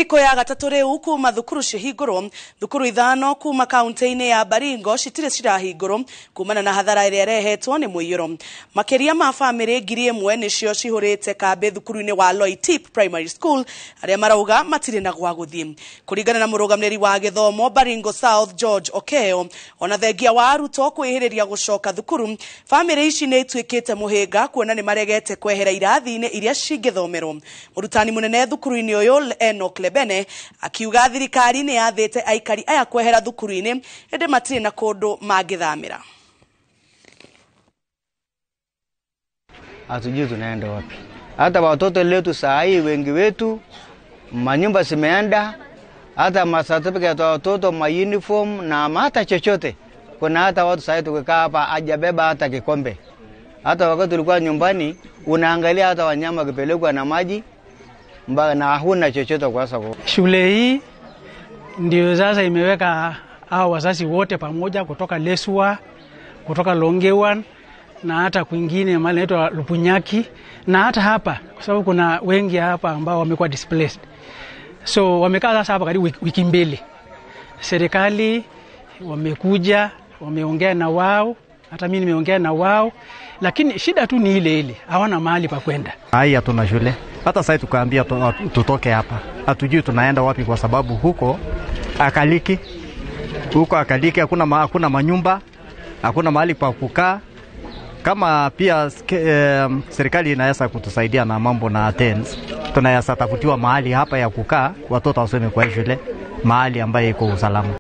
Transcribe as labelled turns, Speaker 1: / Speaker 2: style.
Speaker 1: Thiko ya gatatu riu kuma thukuru cihingurwo, thukuru ithano kuma kaunti-ini ya Baringo citire cirahingurwo kumana na hathara iria rehetwo ni muiyuro. Makiria ma family 1,000 nicio cihurite kambi thukuru-ini wa Loitip Primary School aria marauga matire na gwa guthii. Kuringana na murugamiri wa githomo Baringo South George Okeo, ona thengia wa arutwo kwihiriria gucoka thukuru, family ici ni itwikite muhinga kuona ni maregete kwehera irathi-ini iria cingithomerwo. Murutani munene thukuru-ini uyu Enoch Lebene akiuga thirikari ni yathite aikari aya kwehera thukuru-ini ende matire na kundu mangithamira.
Speaker 2: Hatujui tunaenda wapi. Hata watoto letu saa hii wengi wetu manyumba zimeenda, hata masertificate ya watoto, ma uniform na hata chochote. Kuna hata watu saa hii tukikaa hapa hajabeba hata kikombe. Hata wakati tulikuwa nyumbani unaangalia hata wanyama kipelekwa na maji na huna chochote kwa sababu.
Speaker 3: Shule hii ndio sasa imeweka hao wazazi wote pamoja kutoka Lesua, kutoka Longewan na hata kwingine mahali inaitwa Lupunyaki na hata hapa kwa sababu kuna wengi hapa ambao wamekuwa displaced. So wamekaa sasa hapa karibu wiki mbili. Serikali wamekuja, wameongea na wao, hata mimi nimeongea na wao, lakini shida tu ni ile ile, hawana mahali pa kwenda.
Speaker 4: Haya tuna shule. Hata sasa tukaambia tutoke hapa. Hatujui tunaenda wapi kwa sababu huko akaliki. Huko akaliki hakuna manyumba, hakuna mahali pa kukaa. Kama pia serikali inaweza kutusaidia na mambo na tents, tunaweza tafutiwa mahali hapa ya kukaa, watoto wasome kwa shule, mahali ambayo iko usalama.